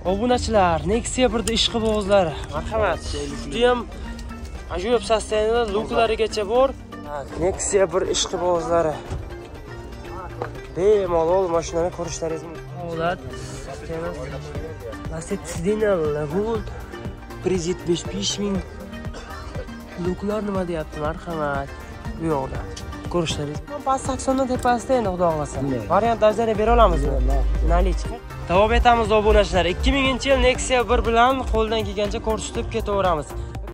Obunachilar, Nexia 1da ishqibozlar. Marhamat. Juda ham ajoyib sostoyanida luklarigacha bor. Nexia 1 ishqibozlari. Bemalol mashinani ko'rishlaringiz mumkin. Holat Lacetti Sedan Lagoon 175.000 luklar nima deyapti? Marhamat. Bu yoqda ko'rishlaringiz. Pas 80 tepasida endi xudo xolasa. Variant ajrata bera olamizmi? Nali chiqib. Davom etamiz obunachilar. 2000-yil Nexia 1 bilan qo'ldan kelgancha ko'rsatib ketaveramiz.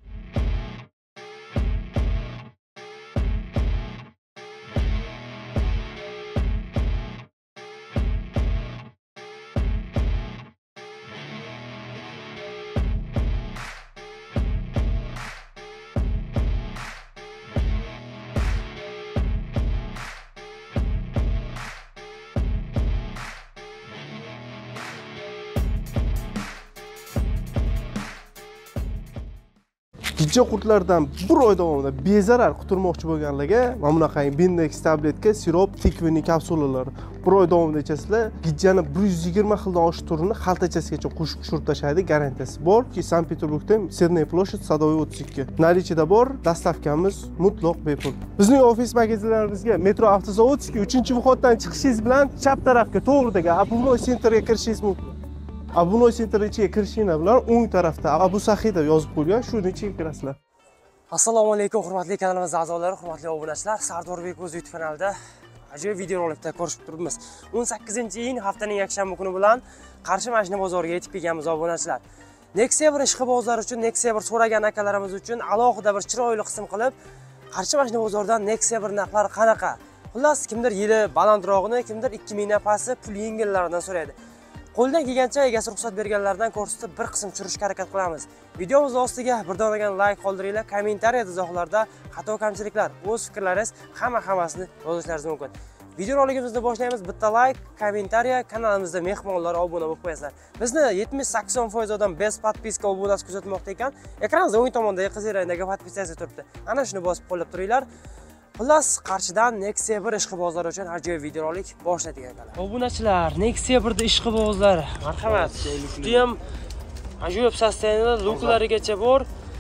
Gijja qurtlardan bir oy davomida bezarar quturmoqchi bo'lganlarga mana bunaqangi Bindex tabletka, sirop, tikvining kapsulalari bir oy davomida ichasizlar. Gijjani 120 xildan oshiq turini xaltachasigacha qo'shib tushirib tashlaydi, garantiyasi bor. Sankt-Peterburgda Serniy ploshad Sadovoy 32. Nalichida bor, dastavkamiz mutlaq bepul. Bizning ofis magazinlarimizga Metro Avtozavodskiy 3-vходdan chiqishingiz bilan chap tarafga to'g'ridagi Abunoy Centerga kirishingiz mumkin. Abunoy Center ichiga kirishinglar bilan o'ng tarafda Abu Saxiy deb yozib qo'ygan, shuni ichiga kirasizlar. Assalomu alaykum, hurmatli kanalimiz a'zolari, hurmatli obunachilar. Sardorbek o'z YouTube kanalida ajoyib videorolikda ko'rishib turibmiz. 18-iyun haftaning yakshanba kuni bilan Qarshi mashina bozoriga yetib kelganmiz obunachilar. Nexia 1 ishqibozlar uchun, Nexia 1 so'ragan akalarimiz uchun alohida bir chiroyli qism qilib, Qarshi mashina bozoridan Nexia 1 narxlari qanaqa? Xullas, kimdir yili balandrog'ini, kimdir 2000 dan pasti pul yengillaridan so'raydi. Qo'ldan kelgancha egasi ruxsat berganlardan ko'rsatib bir qism tushirishga harakat qilamiz. Videomiz ostiga bir donagan like qoldiringlar, kommentariyada izohlarda xato kamchiliklar, o'z fikrlaringiz hammasini yozishlaringiz mumkin. Videoroligimizni boshlaymiz. Bitta like, kommentariya, kanalimizda mehmonlar obuna bo'lib qo'yasizlar. Bizni 70-80% odam bez podpiska obunasi kuzatmoqda ekan. Ekranimizda o'ng tomondagi qizil rangdagi podpiskatsiya turibdi. Ana shuni bosib qo'llab turinglar. Xullas, Qarshidan Nexia 1 ishqibozlar uchun ajoyib videorolik boshladik akalar. Obunachilar, Nexia 1da ishqibozlar. Marhamat. Juda ham ajoyib sostoyanida luklarigacha bor.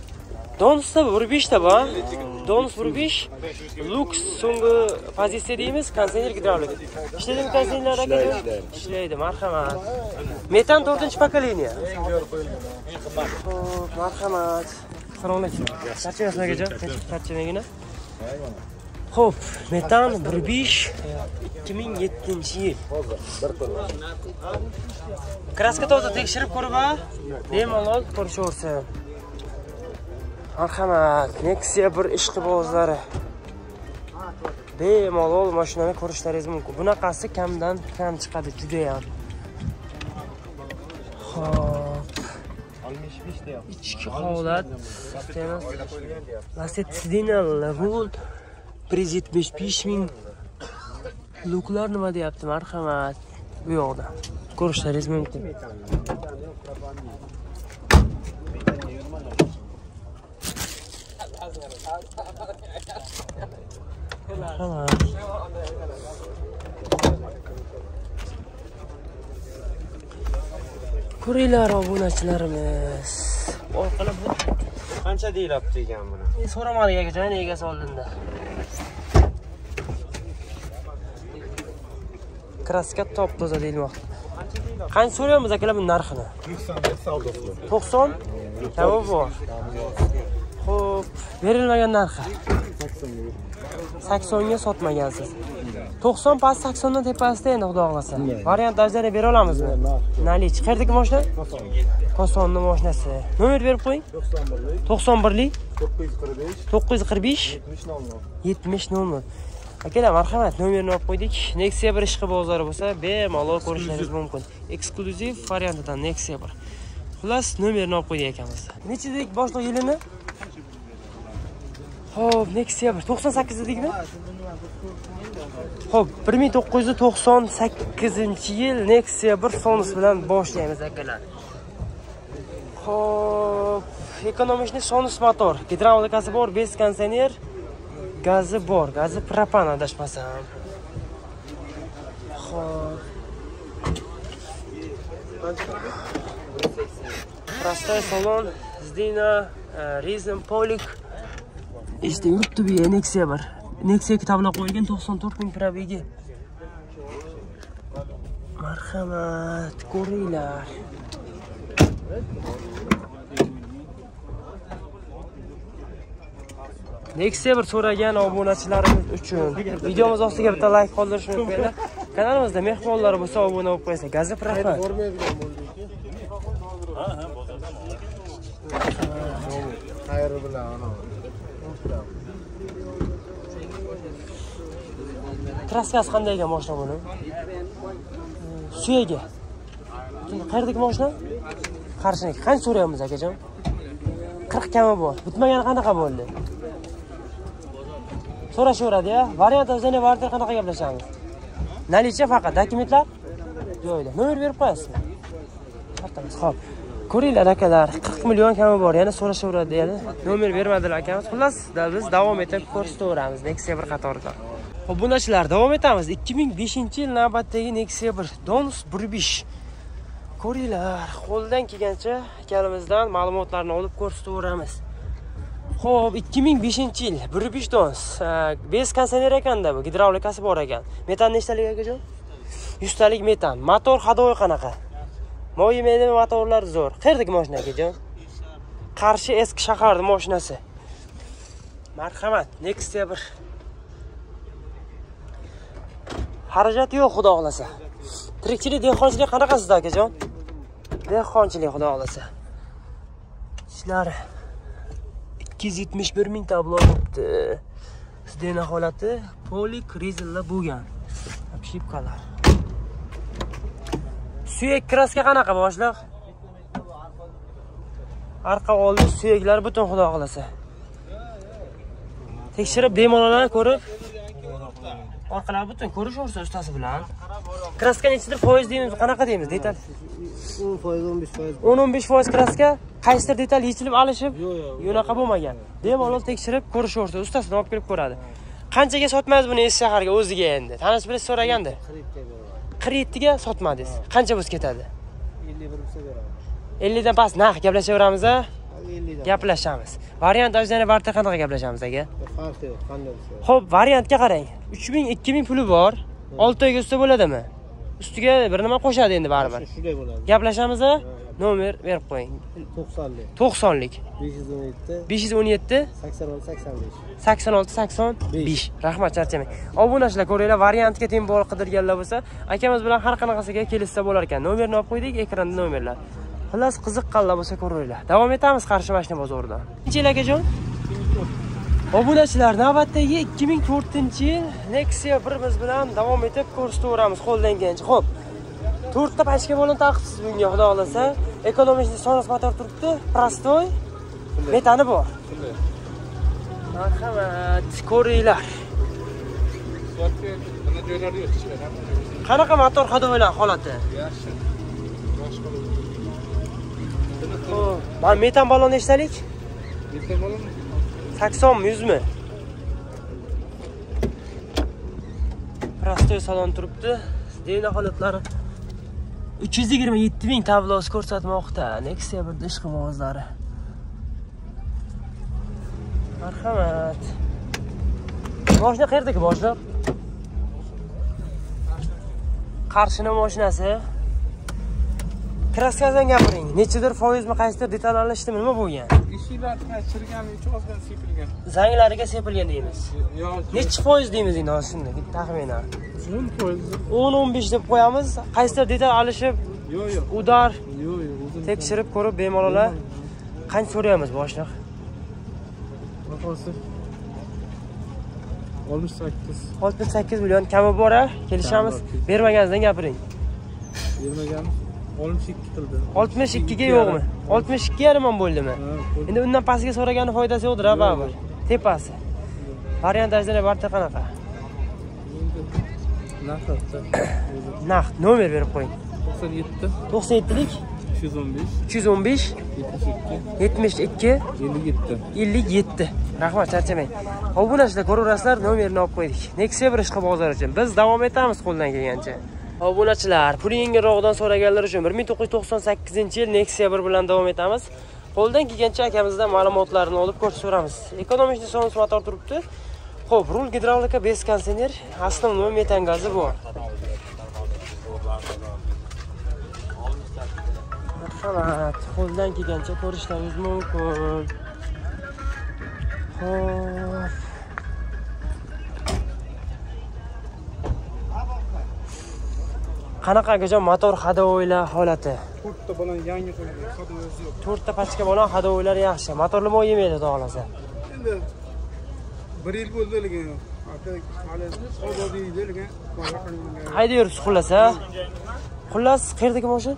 Donusda 1.5 ta bor. Donus 1.5. Lux so'nggi pozitsiya deymiz, konditsioner gidravlik. Ishlaydimi konditsionerlar aka? Ishlaydi, marhamat. Metan 4-pokoleniya. Xo'p, marhamat. Salomlashing. Charchamasman akajon, charchamagina. Xo'p, metan 1.5 2007-yil. Kraska toza tekshirib ko'rib, bemalol ko'rishaversin. Marhamat, Nexia 1 ishqibozlari. Bemalol mashinani ko'rishlaringiz mumkin. Bunaqasi kamdan kam chiqadi juda ham. Xo'p. İçki holat. Lacetti Sedan Lagoon 175.000 luklar nima deyapti? Marhamat. Bu yoqda ko'rishlaringiz mumkin. Marhamat. Ko'ringlar obunachilarimiz. Orqalab bu qancha deyilibdi ekan buni? So'ramadik akajon, egasi oldinda. Kraska top toza deyilmoqda. Qancha so'rayapmiz akalar bu narxini? 90. Javob bor. Xo'p, berilmagan narxi 80 ga sotmagansiz. 90 pas 80 dan tepasida endi xudo xolasa. Variant ajrata bera olamizmi? Nali chiqardiki mashina? Kosonni mashinasi. Nomer berib qo'ying. 91lik 945 7000. Akalar, marhamat, nomerni olib qo'ydik. Nexia 1 ishqibozlari bo'lsa, bemalol ko'rishlaringiz mumkin. Eksklyuziv variantidan Nexia 1. Xullas, nomerni olib qo'ydik akamiz. Nechidek boshliq yilini? Xo'p, Nexia 1 98 dedikmi? Xo'p, 1998-yil Nexia 1 Sonus bilan boshlaymiz akalar. Xo'p, ekonomik Sonus motor, gidravlikasi bor, bez konditsioner, gazi bor, gazi propan adashmasam. Xo'p. Простой salon, Zdina, Reason Polik. İşte yurtdu bir Nexia var. Nexia kitabına qo'yilgan 94 ming probegi. Marhamat, ko'ringlar. Nexia bir so'ragan obunachilarimiz uchun videomiz ostiga bitta like qoldirishni unutmanglar. Kanalimizda mehmonlar bo'lsa obuna bo'lib qo'ysa. Gazib rahmat. Xayr bilan ana. Kraskasi qanday ekan mashina buni? Suyagi. Qayerdagi mashina? Qarshiniki. Qancha so'rayapmiz akajon? 40 kami bor. Bitmagani qanaqa bo'ldi? So'rashaveradi-ya. Variant o'zini barter qanaqa gaplashamiz? Nalicha faqat dokumentlar joyida. Nomer berib qo'yasizmi? To'xtamiz. Xo'p. Ko'ringlar akalar, 40 million kami bor. Yana so'rashaveradi deydi. Nomer bermadilar akamiz. Xullas, biz davom etib ko'rsataveramiz Nexia 1 qatorida. Obunachilar, davom etamiz. 2005-yil navbatdagi Nexia 1 Donus 1.5. Ko'ringlar, qo'ldan kelgancha akalimizdan ma'lumotlarni olib ko'rsataveramiz. Xo'p, 2005-yil 1.5 Donus. Bez kondisioner ekanda bu, gidravlikasi bor ekan. Metan nechtalik akajon? 100 talik metan. Motor hadovoy qanaqa? Moyimeli motorlar zo'r. Qayerdagi mashina akajon? Qarshi eski shaharning mashinasi. Marhamat, Nexia 1. Xarajat yo'q, xudo xolasa. Tirikchilik, dehqonchilik qanaqa sizda akajon? Dehqonchilik, xudo xolasa. Ishlari 271 ming tablo bo'libdi. Zdena holati polik rezinlar bo'lgan. Shipkalar. Suyak kraska qanaqa boshliq? Arqa oldi suyaklar butun, xudo xolasa. Tekshirib bemalol ko'rib orqalar butun ko'rishaversa ustasi bilan. Kraska nechidir foiz deymiz, qanaqa deymiz detal? 10%, 15%. 10-15% kraska, qaysidir detal yechilib alishib, yo'naqa bo'lmagan. Bemalol tekshirib ko'rishaversa ustasidan olib kelib ko'radi. Qanchaga sotmaysiz buni eski shaharga o'ziga endi? Tanish birisi so'raganda. 47 ga sotmadingiz. Qancha bo'lsa ketadi? 51 bo'lsa beraman. 50 dan past narx gaplashaveramiz a? 50 dan. Gaplashamiz. Variant o'zini barter qanaqa gaplashamiz aka? Farqi yo'q, qanday bo'lsa. Xo'p, variantga qarang. 3000, 2000 puli bor. 6 oyga usta bo'ladimi? Ustiga bir nima qo'shadi endi baribir. Shunday bo'ladi. Gaplashamiz a? Nomer berib qo'ying. 90lik. 90lik. 517 517 86 85. 86-85. Rahmat, charchamang. Obunachilar ko'ringlar, variantga teng bor qidirganlar bo'lsa, akamiz bilan har qanaqasiga kelishsa bo'lar ekan. Nomerni olib qo'ydik, ekranda nomerlar. Xullas, qiziqqanlar bo'lsa ko'ringlar. Davom etamiz Qarshi mashina bozoridan. Qancha akajon? Obunachilar, navbatdagi 2004-yil Nexia 1 bilan davom etib ko'rsataveramiz qo'ldan kelgancha. Xo'p. 4 ta pachka bo'lin taqibsiz bunga, xudo xolasa. Ekonomik sonos motor turibdi, prostoy. Metani bor. Marhamat, ko'ringlar. Qanaqa motor hadovoylar holati? Yaxshi. Mana metan balon nechtalik? Metan balon 80 mi, 100 mi? Prostoy salon turibdi. Zdena holatlari 327 ming tablosi ko'rsatmoqda. Nexia 1 ish qog'ozlari. Marhamat. Mashina qayerdagi boshliq? Qarshini mashinasi. Kraskadan gapiring. Nechidir foizmi, qaysidir detal alishdimi, nima bo'lgan? Eshiklar chirgan, ozgina sepilgan. Zanglariga sepilgan deymiz. Yo'q. Nechi foiz deymiz endi shunday, taxminan. 10%. 10-15 deb qo'yamiz. Qaysidir detal alishib, Yo'q. udar Yo'q. tekshirib ko'rib bemalol qancha so'raymiz boshliq? Bahosi 68. 68 million kami bor, kelishamiz. Bermaganingizdan gapiring. Bermagan 62 qildi. 62 ga yo'qmi? 62 yarim bo'ldimi? Endi undan pastiga so'ragani foydasi yo'qdir, baribir. Tepasi. Variantlardan barcha qanaqa? Naqd nomer berib qo'ying. 97 97lik 315 72 57. Rahmat, charchamang. Obunachilar ko'raverasizlar, nomerni olib qo'ydik. Nexia 1 ishqi bozor uchun. Biz davom etamiz qo'ldan kelgancha. Obunachilar, puli yengilroqdan so'raganlar uchun 1998-yil Nexia 1 bilan davom etamiz. Qo'ldan kelgancha akamizdan ma'lumotlarni olib ko'rsatamiz. Ekonomik sonus motor turibdi. Xo'p, rul gidravlika, bez konditsioner, основной metan gazi bor. Marhamat, qo'ldan kelgancha ko'rishingiz mumkin. Xo'p. Qanaqa akajon motor hadovoylar holati? 4 ta bilan yangi qo'yilgan, hadovoyisi yo'q. 4 ta pachka bilan hadovoylar yaxshi. Motorli moy yemaydi, xudo xolasa. Endi 1 yil bo'ldi lekin hali ozodiy deyilgan. Hayda yuribsiz xullas, ha? Xullas, qayerdagi mashina?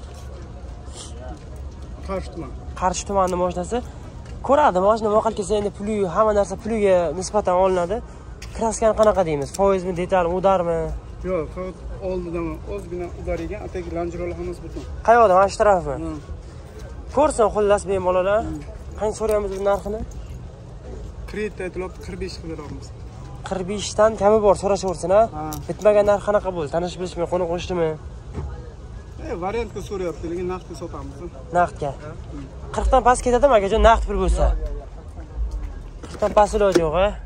Qarshi tuman. Qarshi tumanining mashinasi. Ko'radi, mashina voqal kelsa endi puli, hamma narsa puliga nisbatan olinadi. Kraskani qanaqa deymiz? Foizmi, detal, udarmi? Yo'q, faqat oldidan ozgina udar ekan, atagi lanjirolar hammasi butun. Qayoqda, mana shu tarafmi? Ko'rsin xullas bemalollar. Qancha so'raymiz bu narxini? Kredit aytilib 45 qilib beramiz. 45 dan kami bor, so'rashaversin, ha? Bitmagan narx qanaqa bo'ldi? Tanish bilishmi, qo'ni qo'shdimi? Variantga so'rayapti, lekin naqdga sotamiz. Naqdga. 40 dan past ketadimi akajon, naqd pul bo'lsa? 40 dan past iloji yo'q, ha?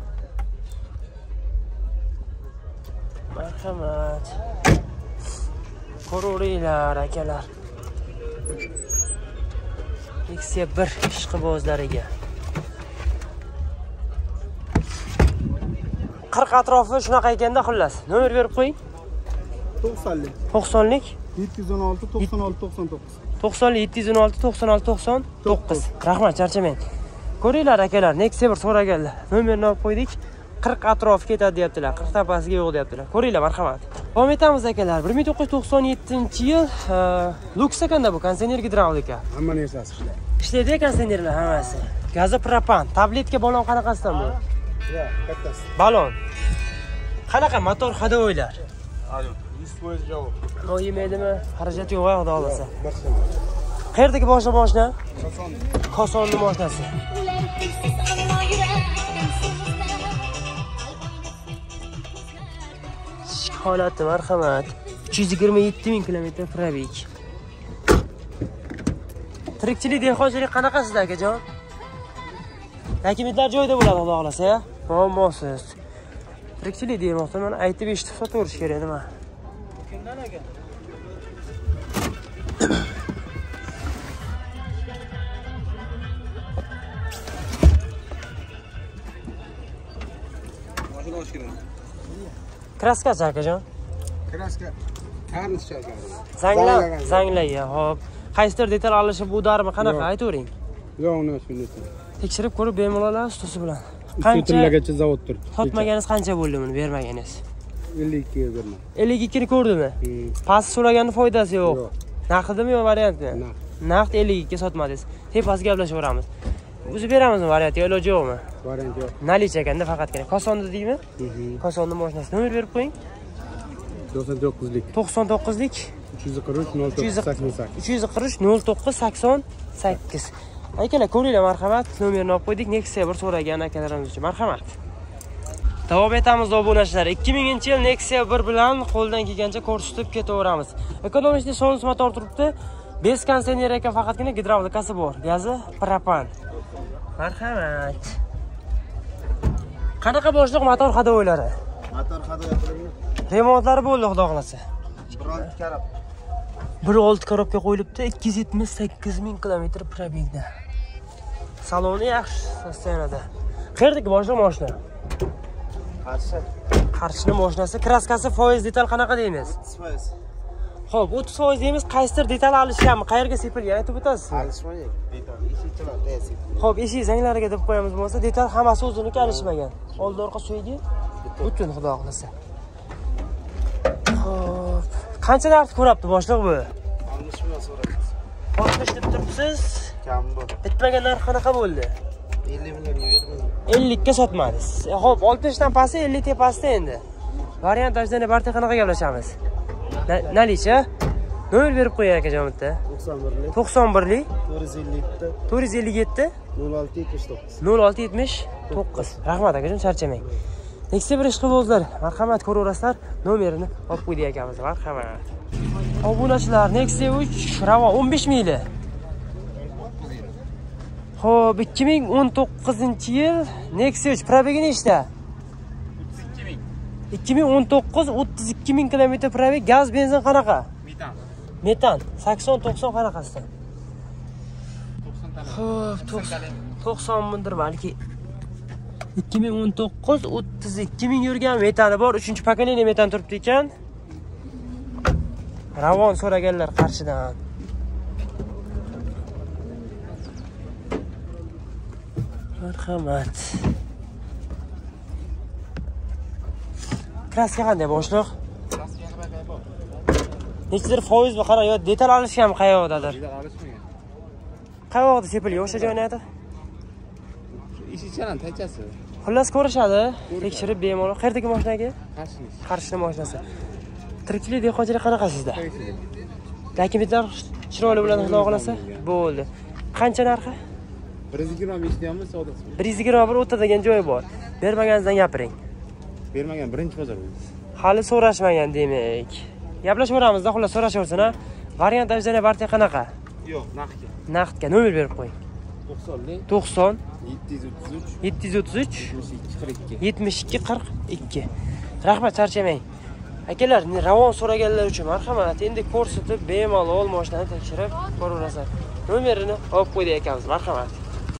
Marhamat. Ko'ringlar akalar. Nexia 1 ishqibozlariga. 40 atrofi shunaqa ekanda xullas. Nomer berib qo'ying. 90lik. 90lik 716 96 99. 90lik 716 96 99. Rahmat, charchamang. Ko'ringlar akalar, Nexia 1 so'raganlar. Nomerni olib qo'ydik. 40 atrofi ketadi deyaptilar. 40 dan pastiga yo'q deyaptilar. Ko'ringlar, marhamat. Davom etamiz akalar. 1997-yil Lux ekanda bu konditsioner gidravlika. Hamma narsasi ishlaydi. Ishlaydi konditsionerlar hammasi. Gazi propan, tabletka balon qanaqasidan bu? Yo'q, kattasi. Balon. Qanaqa motor hadovoylar? 100% javob. O yemaydimi? Xarajat yo'q, xudo xolasa. Barchasi. Qayerdagi boshqa mashina? Koson. Kosonning mashinasi. Holati marhamat. 327 ming kilometr probeg. Tirikchilik, dehqonchilik qanaqa sizda akajon? Dokumentlar joyida bo'ladi, xudo xolasa, ya? Muammosiz. Tirikchilik demoqda, mana aytib eshitib sotaverish kerak nima? Kimdan aka? Mashina osh kerak. Kraskachi akajon. Kraska qarni chaqadi. Zanglayga, hop. Qaysidir detal alishib udarmi, qanaqa aytavering. Yo'q, uni shunday. Tekshirib ko'rib bemalollar ustasi bilan. Qanchagacha zavod turibdi? Sotmaganingiz qancha bo'ldi buni bermaganingiz? 52 ga berdim. 52 ni ko'rdimi? Past so'raganning foydasi yo'q. Naqdmi yo variantmi? Naqd 52 ga sotmadingiz. Tepasiga gaplashaveramiz. O'zi beramizmi variant, yo iloji yo'qmi? Variant yo'q. Nalicha ekanda faqatgina. Kosonni dedingmi? Kosonning mashinasi. Nomer berib qo'ying. 99lik. 99lik 343 0988. 343 0988. Akalar, ko'ringlar, marhamat. Nomerni olib qo'ydik. Nexia 1 so'ragan akalarimiz uchun. Marhamat. Davom etamiz, obunachilar. 2000-yil Nexia 1 bilan qo'ldan kelgancha ko'rsatib ketaveramiz. Ekonomik sonus motor turibdi. Bez konditsioner ekan, faqatgina gidravlikasi bor. Gazi propan. Marhamat. Qanaqa boshliq motor hadovoylari? Motor hadovoylari Remontlari bo'ldi, xudo xolasa. biron karab. 1.6 korobka qo'yilibdi, 278 ming kilometr probegda. Saloni yaxshi, sostenada. Qayerdagi boshliq mashina? Qarshining mashinasi. Kraskasi, foiz, detal qanaqa deymiz? 30%. Xo'p, 30% deymiz. Qaysidir detal alishganmi? Qayerga sepilgan aytib o'tasiz? Alishmagan. Detal. Eshikchilar tayyor. Xo'p, eshik zanglariga deb qo'yamiz bo'lsa, detal hammasi o'ziniki alishmagan. Old orqa suygi butun, xudo xolasa. Xo'p, qancha narx ko'rapti boshliq bu? 60 million so'rayapsiz. 60 deb turibsiz. Kam bu. Bitmagan narx qanaqa bo'ldi? 50 million berdim. 50 ga sotmadingiz. Xo'p, 60 dan pasti, 50 tepasida endi. Variant ajdani barcha qanaqa gaplashamiz? Nalicha? Nomer berib qo'ying akajon bitta. 91lik 91lik 457 457 0679. 0679. Rahmat akajon, charchamang. Nexia bir ish qilibsizlar. Marhamat ko'raverasizlar. Nomerini olib qo'ydik akamiz. Marhamat. Obunachilar, Nexia 3 Ravon 15 mingli. Xo'p, 2019-yil Nexia 3 probegi nechta? 2019 32 ming kilometr probeg, gaz, benzin qanaqa? Metan 80-90 qanaqasidan? Xo'p, 90 mindir balki. 2019 32 ming yurgan metani bor, 3-pokoleniya metan turibdi ekan. Ravon so'raganlar Qarshidan. Marhamat. Kraska qanday boshliq? Nechidir foizmi qara yo detal olishgan qayoqdadir? Qayoqda sepilgan o'sha joyni aytib. Ishichalan tachasi. Xullas ko'rishadi, tekshirib bemalol. Qayerdagi mashina aka? Qarshini. Qarshini mashinasi. Tirikchilik dehqonchilik qanaqa sizda? Dokumentlar chiroyli bilan xudo xolasa bo'ldi. Qancha narxi? 125 deyapmiz, savdosi. 121 o'tadigan joyi bor. Bermaganingizdan gapiring. Bermagan birinchi bozor bu. Hali so'rashmagan demak. Gaplashaveramizda, xullas so'rashaversin ha. Variant avzana barcha qanaqa? Yo'q, naqdga. Naqdga nomer berib qo'ying. 90 733 72 42. Rahmat, charchamang. Akalar, Ravon so'raganlar uchun marhamat. Endi ko'rsatib bemalol mashinani tekshirib ko'raverasizlar. Nomerini olib qo'ydik akamiz. Marhamat.